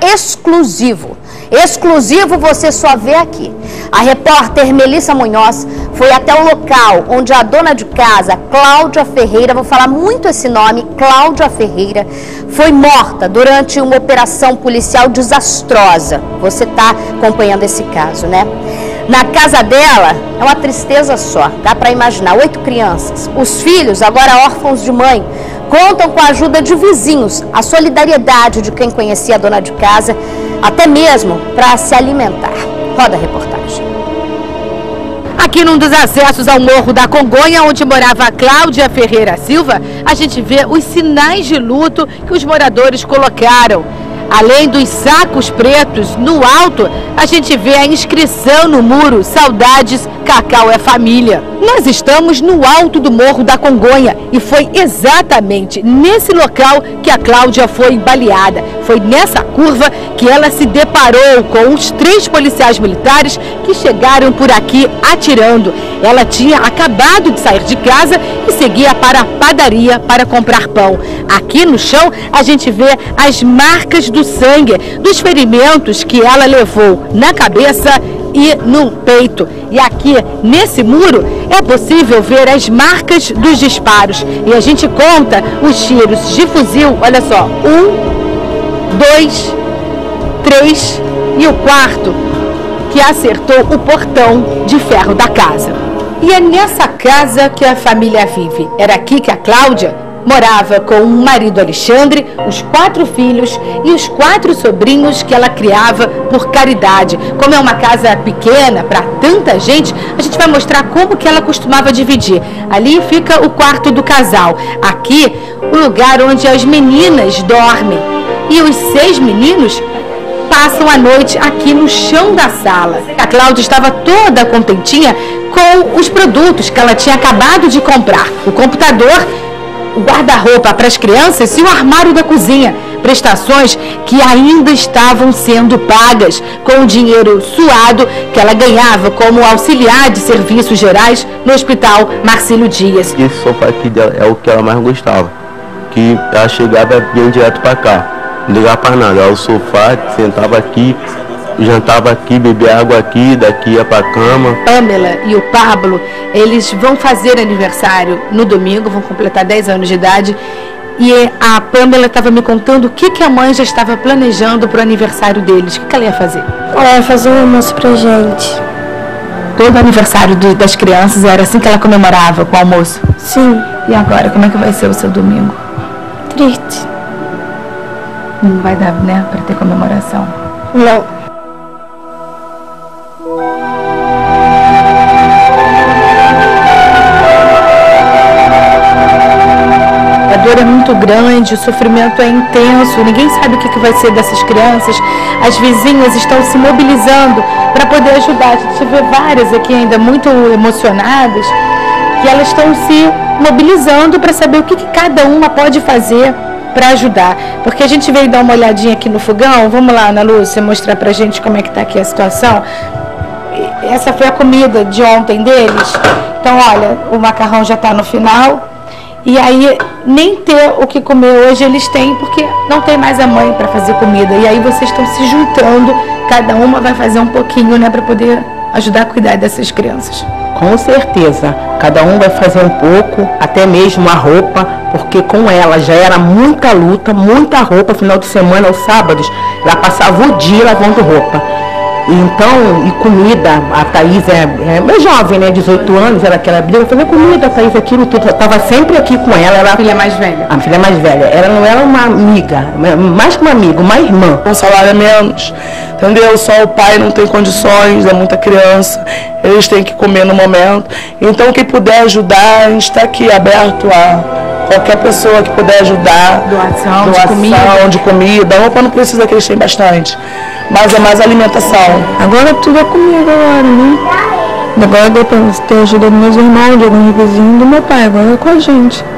exclusivo. Exclusivo você só vê aqui. A repórter Melissa Munhoz foi até o local onde a dona de casa, Cláudia Ferreira, vou falar muito esse nome, Cláudia Ferreira, foi morta durante uma operação policial desastrosa. Você está acompanhando esse caso, né? Na casa dela, é uma tristeza só, dá para imaginar, 8 crianças. Os filhos, agora órfãos de mãe, contam com a ajuda de vizinhos, a solidariedade de quem conhecia a dona de casa, até mesmo para se alimentar. Roda a reportagem. Aqui num dos acessos ao Morro da Congonha, onde morava a Cláudia Ferreira Silva, a gente vê os sinais de luto que os moradores colocaram. Além dos sacos pretos, no alto, a gente vê a inscrição no muro, Saudades, Cacau é Família. Nós estamos no alto do Morro da Congonha e foi exatamente nesse local que a Cláudia foi baleada. Foi nessa curva que ela se deparou com os 3 policiais militares que chegaram por aqui atirando. Ela tinha acabado de sair de casa e seguia para a padaria para comprar pão. Aqui no chão a gente vê as marcas do sangue, dos ferimentos que ela levou na cabeça e no peito. E aqui, nesse muro, é possível ver as marcas dos disparos. E a gente conta os tiros de fuzil, olha só, 1, 2, 3 e o 4, que acertou o portão de ferro da casa. E é nessa casa que a família vive. Era aqui que a Cláudia morava com o marido Alexandre, os 4 filhos e os 4 sobrinhos que ela criava por caridade. Como é uma casa pequena para tanta gente, a gente vai mostrar como que ela costumava dividir. Ali fica o quarto do casal. Aqui, o lugar onde as meninas dormem. E os 6 meninos passam a noite aqui no chão da sala. A Cláudia estava toda contentinha com os produtos que ela tinha acabado de comprar. O computador, o guarda-roupa para as crianças e o armário da cozinha. Prestações que ainda estavam sendo pagas com o dinheiro suado que ela ganhava como auxiliar de serviços gerais no Hospital Marcílio Dias. Esse sofá aqui dela é o que ela mais gostava, que ela chegava bem direto para cá, não ligava para nada. Ela, o sofá, sentava aqui, jantava aqui, bebia água aqui, daqui ia para a cama. Pamela e o Pablo, eles vão fazer aniversário no domingo, vão completar 10 anos de idade. E a Pamela estava me contando o que a mãe já estava planejando para o aniversário deles. O que ela ia fazer? Ela ia fazer um almoço pra gente. Todo aniversário das crianças era assim que ela comemorava, com o almoço? Sim. E agora, como é que vai ser o seu domingo? Triste. Não vai dar, né, para ter comemoração? Não. A dor é muito grande, o sofrimento é intenso, ninguém sabe o que vai ser dessas crianças. As vizinhas estão se mobilizando para poder ajudar. A gente vê várias aqui ainda muito emocionadas, que elas estão se mobilizando para saber o que cada uma pode fazer para ajudar. Porque a gente veio dar uma olhadinha aqui no fogão. Vamos lá, Ana Lúcia, mostrar pra gente como é que tá aqui a situação. Essa foi a comida de ontem deles. Então, olha, o macarrão já tá no final. E aí, nem ter o que comer hoje eles têm, porque não tem mais a mãe para fazer comida. E aí vocês estão se juntando, cada uma vai fazer um pouquinho, né, para poder ajudar a cuidar dessas crianças. Com certeza, cada um vai fazer um pouco, até mesmo a roupa, porque com ela já era muita luta, muita roupa, final de semana, aos sábados, ela passava o dia lavando roupa. Então, e comida, a Thaís é jovem, né, 18 anos, era aquela briga, fazer comida, a Thaís, aquilo tudo, eu estava sempre aqui com ela. A filha mais velha? A filha mais velha, ela não era uma amiga, mais que uma amiga, uma irmã. O salário é menos, entendeu? Só o pai não tem condições, é muita criança, eles têm que comer no momento. Então, quem puder ajudar, a gente está aqui aberto a qualquer pessoa que puder ajudar. Doação de comida, roupa não precisa, que eles têm bastante. Mas é mais alimentação. Agora tudo é comigo agora, né? Agora deu pra ter ajuda dos meus irmãos, de algum vizinho do meu pai, agora é com a gente.